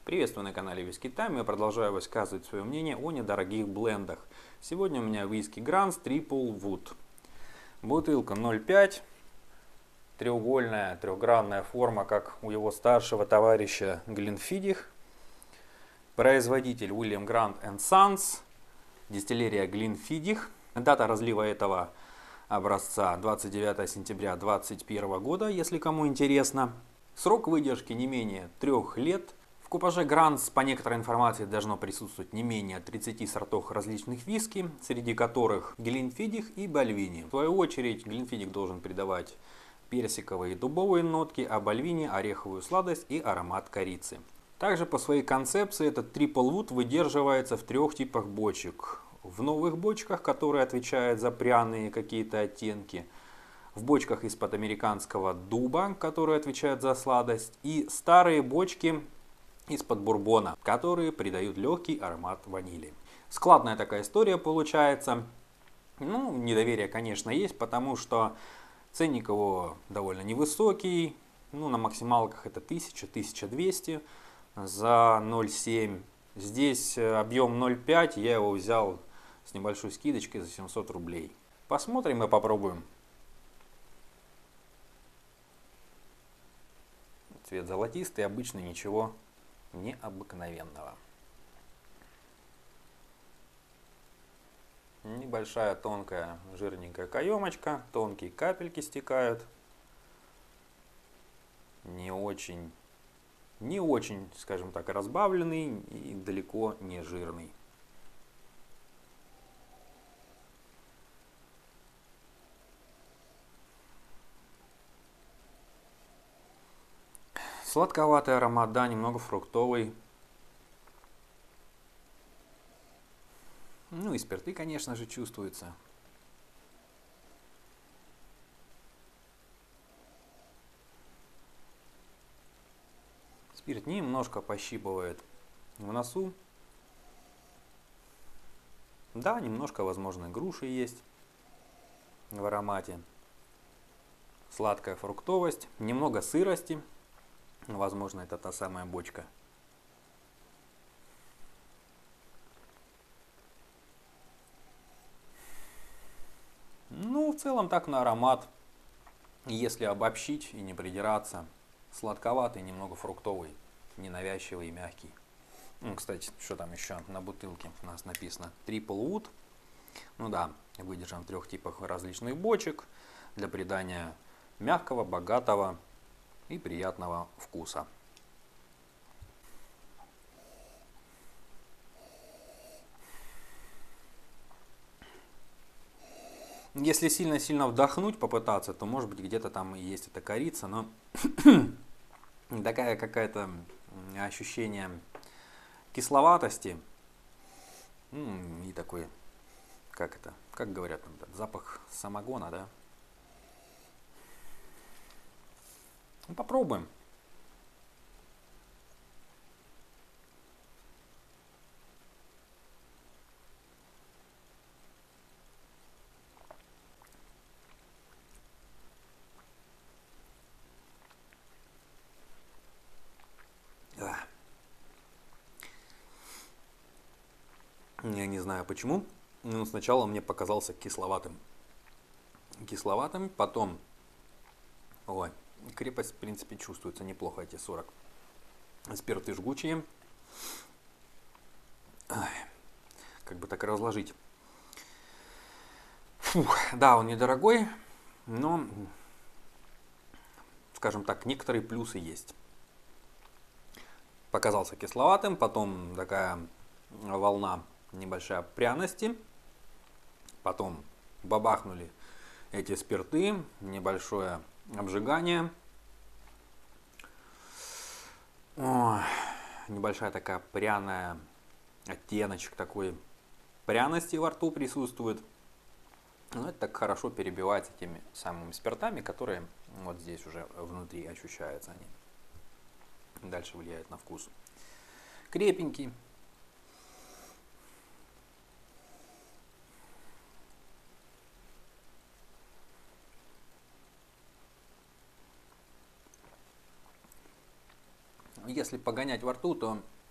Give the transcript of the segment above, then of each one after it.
Приветствую на канале Whisky Time. Я продолжаю высказывать свое мнение о недорогих блендах. Сегодня у меня Whisky Grants Triple Wood. Бутылка 0,5. Треугольная, трехгранная форма, как у его старшего товарища Glenfiddich. Производитель William Grant Sons. Дистиллерия Glenfiddich. Дата разлива этого образца 29 сентября 2021 года, если кому интересно. Срок выдержки не менее 3 лет. В купаже Grants, по некоторой информации, должно присутствовать не менее 30 сортов различных виски, среди которых Glenfiddich и Balvenie. В свою очередь, Glenfiddich должен придавать персиковые и дубовые нотки, а Balvenie ореховую сладость и аромат корицы. Также по своей концепции этот Triple Wood выдерживается в 3 типах бочек. В новых бочках, которые отвечают за пряные какие-то оттенки, в бочках из-под американского дуба, которые отвечают за сладость, и старые бочки из-под бурбона, которые придают легкий аромат ванили. Складная такая история получается. Недоверие, конечно, есть, потому что ценник его довольно невысокий. На максималках это 1000-1200 за 0,7. Здесь объем 0,5, я его взял с небольшой скидочкой за 700 рублей. Посмотрим и попробуем. Цвет золотистый, обычно ничего необыкновенного. Небольшая тонкая жирненькая каемочка, тонкие капельки стекают. Не очень, скажем так, разбавленный и далеко не жирный. Сладковатый аромат, да, немного фруктовый. И спирты, конечно же, чувствуются. Спирт немножко пощипывает в носу. Да, немножко, возможно, груши есть в аромате. Сладкая фруктовость, немного сырости. Возможно, это та самая бочка. В целом так на аромат, если обобщить и не придираться, сладковатый, немного фруктовый, ненавязчивый и мягкий. Кстати, что там еще на бутылке у нас написано? Triple Wood. Выдержан в 3 типах различных бочек для придания мягкого, богатого и приятного вкуса. Если сильно-сильно вдохнуть, попытаться, то может быть где-то там и есть эта корица, но такая какая-то ощущение кисловатости и такой, как говорят, запах самогона, да? Попробуем. Я не знаю почему, но сначала он мне показался кисловатым. Потом, крепость, в принципе, чувствуется неплохо, эти 40. Спирты жгучие. Как бы так разложить. Да, он недорогой, но, скажем так, некоторые плюсы есть. Показался кисловатым, потом такая волна небольшая пряности, потом бабахнули эти спирты, небольшое обжигание, небольшая такая пряная оттеночек такой пряности во рту присутствует. Это так хорошо перебивается теми самыми спиртами, которые вот здесь уже внутри ощущаются они. Дальше влияют на вкус. Крепенький. Если погонять во рту, то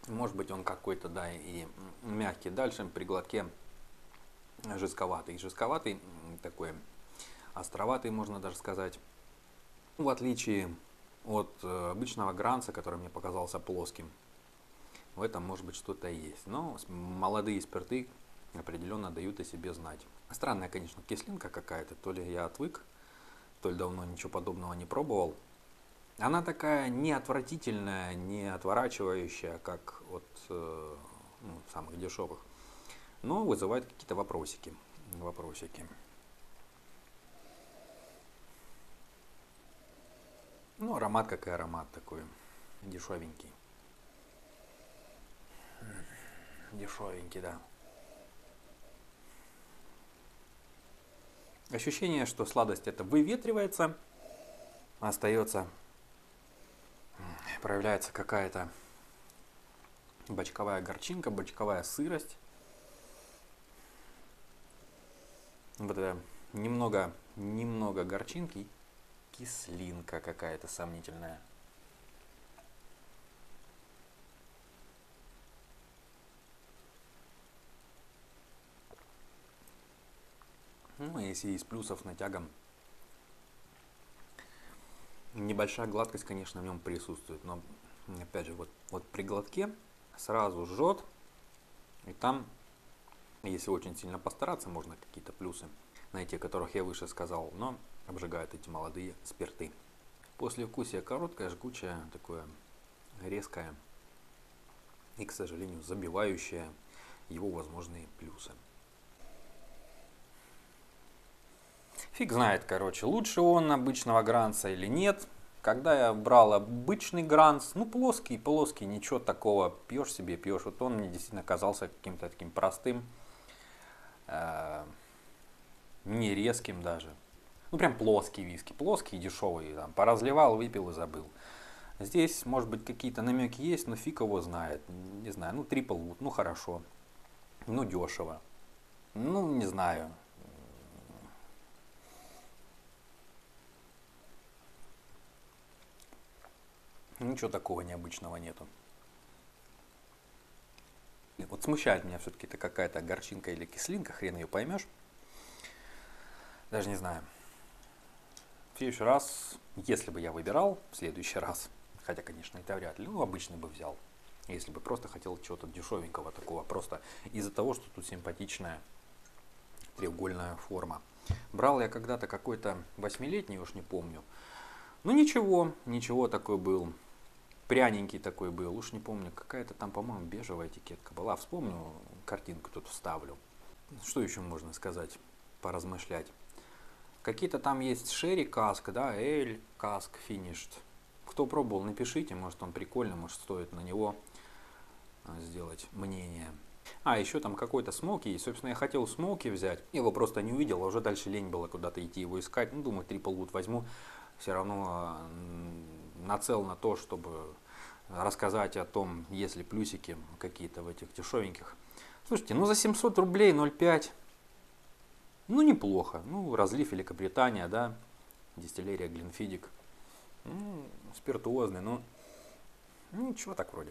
Может быть он какой-то, да, и мягкий. Дальше при глотке жестковатый. Жестковатый такой, островатый, можно даже сказать. В отличие от обычного гранца, который мне показался плоским. В этом может быть что-то есть. Но молодые спирты определенно дают о себе знать. Странная, конечно, кислинка какая-то. То ли я отвык, то ли давно ничего подобного не пробовал. Она такая не отвратительная, не отворачивающая, как от самых дешевых. Но вызывает какие-то вопросики. Ну, аромат как и аромат такой. Дешевенький. Дешевенький, да. Ощущение, что сладость это выветривается, остается, проявляется какая-то бочковая горчинка, бочковая сырость. Вот это немного горчинки, кислинка какая-то сомнительная. Ну, если из плюсов натягом, небольшая гладкость, конечно, в нем присутствует, но опять же, вот при глотке сразу жжет, и там, если очень сильно постараться, можно какие-то плюсы найти, о которых я выше сказал, но обжигают эти молодые спирты. Послевкусие короткое, жгучее, такое резкое и, к сожалению, забивающее его возможные плюсы. Фиг знает, короче, лучше он обычного гранца или нет. Когда я брал обычный гранц, ну плоский, ничего такого, пьешь себе, пьешь. Вот он мне действительно казался каким-то таким простым, не резким даже. Ну прям плоский виски, плоский и дешевый. Там, поразливал, выпил и забыл. Здесь, может быть, какие-то намеки есть, но фиг его знает. Не знаю, ну Triple Wood, ну хорошо. Ну дешево. Ну не знаю. Ничего такого необычного нету. Вот смущает меня все-таки это какая-то горчинка или кислинка, хрен ее поймешь. Даже не знаю. В следующий раз, если бы я выбирал, в следующий раз, хотя, конечно, это вряд ли, ну, обычный бы взял. Если бы просто хотел чего-то дешевенького такого, просто из-за того, что тут симпатичная треугольная форма. Брал я когда-то какой-то 8-летний, уж не помню. Ну ничего такой был. Пряненький такой был, уж не помню, какая-то там, по-моему, бежевая этикетка была. Вспомню, картинку тут вставлю. Что еще можно сказать, поразмышлять? Какие-то там есть Sherry Cask, да, Ale Cask Finished. Кто пробовал, напишите, может он прикольный, может стоит на него сделать мнение. А, еще там какой-то смоки есть. Собственно, я хотел смоки взять, его просто не увидел, а уже дальше лень было куда-то идти его искать. Ну, думаю, Triple Wood возьму. Все равно нацел на то, чтобы рассказать о том, есть ли плюсики какие-то в этих дешевеньких. Слушайте, ну за 700 рублей 0,5, ну неплохо. Ну, разлив Великобритания, да, дистиллерия Glenfiddich. Ну, спиртуозный, ну ничего так вроде.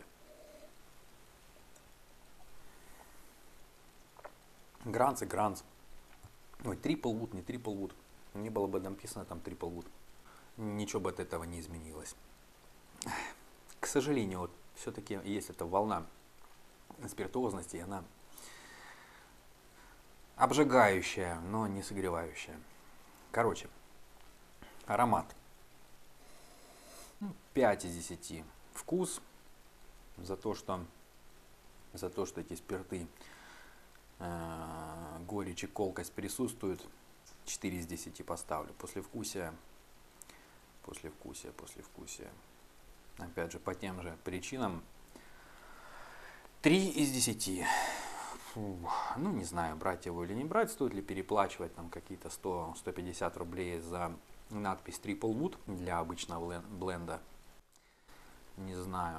Гранц и гранц. Ой, Triple Wood, не Triple Wood. Не было бы написано там Triple Wood. Ничего бы от этого не изменилось. К сожалению, вот все-таки есть эта волна спиртуозности, она обжигающая, но не согревающая. Короче, аромат. 5 из 10. Вкус за то, что эти спирты, горечь и колкость присутствуют, 4 из 10 поставлю. Послевкусие. Опять же, по тем же причинам 3 из 10. Ну, не знаю, брать его или не брать, стоит ли переплачивать там какие-то 100-150 рублей за надпись Triple Wood для обычного бленда. Не знаю.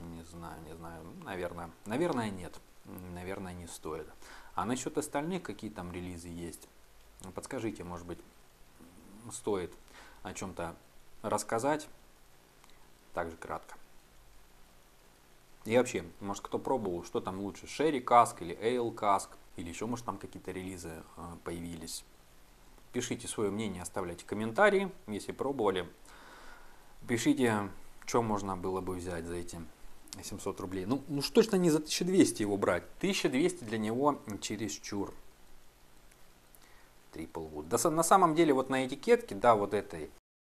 Наверное, нет. Наверное, не стоит. А насчет остальных, какие там релизы есть, подскажите, может быть, стоит о чем-то рассказать, также кратко. И вообще, может кто пробовал, что там лучше, Sherry Cask или Ale Cask, или еще может там какие-то релизы появились. Пишите свое мнение, оставляйте комментарии, если пробовали. Пишите, что можно было бы взять за эти 700 рублей. Ну уж точно не за 1200 его брать. 1200 для него чересчур. Triple Wood. Да, на самом деле вот на этикетке, да, вот этой.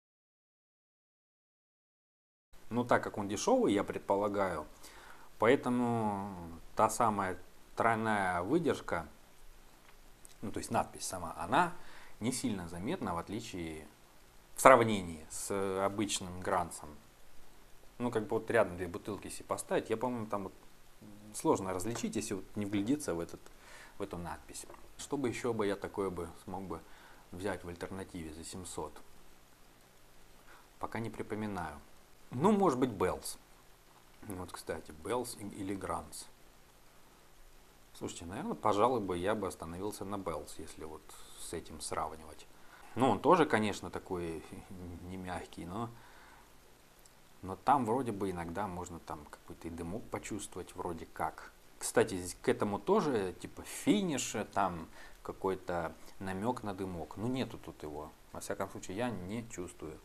Ну так как он дешевый, я предполагаю. Поэтому та самая тройная выдержка, ну то есть надпись сама, она не сильно заметна в сравнении с обычным гранцем. Ну как бы вот рядом две бутылки если поставить, я по-моему там вот сложно различить, если вот не вглядеться в эту надпись. Что бы еще бы я такое бы смог бы взять в альтернативе за 700? Пока не припоминаю. Ну может быть Bells. Вот, кстати, Bells или Grants. Слушайте, наверное, пожалуй бы я бы остановился на Bells, если вот с этим сравнивать. Ну, он тоже, конечно, такой не мягкий, но там вроде бы иногда можно там какой-то и дымок почувствовать, вроде как. Кстати, к этому тоже, типа, финиша, там какой-то намек на дымок. Ну, нету тут его. Во всяком случае, я не чувствую.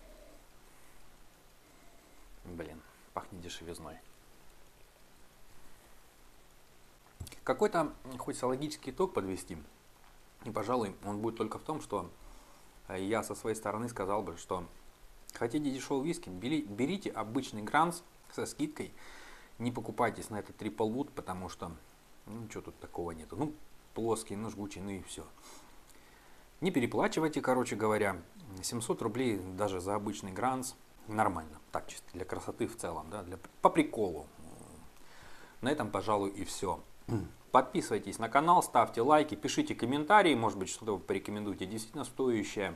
Блин. Пахнет дешевизной. Какой-то хоть логический итог подвести. И, пожалуй, он будет только в том, что я со своей стороны сказал бы, что хотите дешевый виски, берите обычный Гранц со скидкой. Не покупайтесь на этот Triple Wood, потому что, ну, что тут такого нету. Ну, плоский, ну, жгучий, ну и все. Не переплачивайте, короче говоря. 700 рублей даже за обычный Гранц. Нормально, так чисто для красоты в целом, да, по приколу. На этом, пожалуй, и все. Подписывайтесь на канал, ставьте лайки, пишите комментарии, может быть, что-то вы порекомендуете действительно стоящее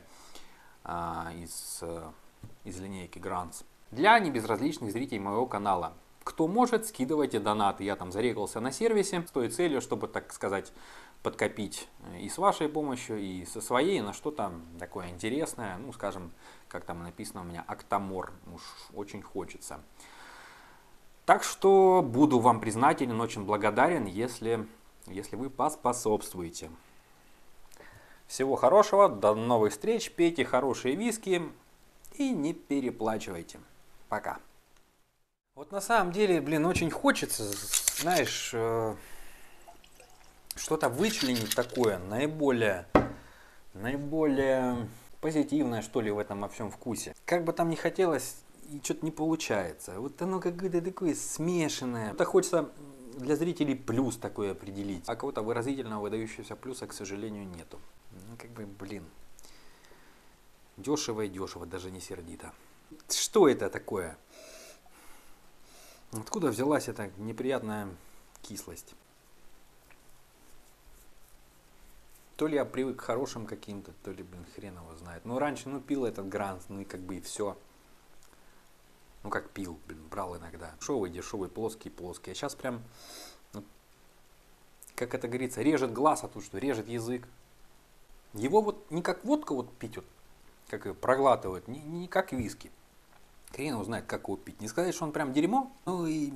из линейки Grants. Для небезразличных зрителей моего канала. Кто может, скидывайте донаты. Я там зарегался на сервисе с той целью, чтобы, так сказать, подкопить и с вашей помощью, и со своей на что-то такое интересное. Ну, скажем, как там написано у меня, Октамор. Уж очень хочется. Так что буду вам признателен, очень благодарен, если вы поспособствуете. Всего хорошего, до новых встреч, пейте хорошие виски и не переплачивайте. Пока. Вот на самом деле, блин, очень хочется, знаешь, что-то вычленить такое, наиболее позитивное, что ли, в этом во всем вкусе. Как бы там ни хотелось, и что-то не получается. Вот оно какое-то такое смешанное. Это хочется для зрителей плюс такой определить. А какого-то выразительного, выдающегося плюса, к сожалению, нету. Ну, как бы, блин. Дешево и дешево, даже не сердито. Что это такое? Откуда взялась эта неприятная кислость? То ли я привык к хорошим каким-то, то ли, блин, хрен его знает. Ну, раньше, ну, пил этот Гранц, ну, и как бы и все. Ну, как пил, блин, брал иногда. Дешевый, плоский. А сейчас прям, ну, как это говорится, режет глаз, а тут что, режет язык. Его вот не как водка вот пить, вот, как ее проглатывать, не как виски. Хрен его знает, как его пить. Не сказать, что он прям дерьмо, ну и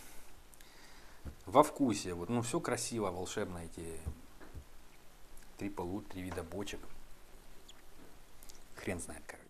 во вкусе. Вот, ну, все красиво, волшебно, эти Triple Wood, 3 вида бочек. Хрен знает как.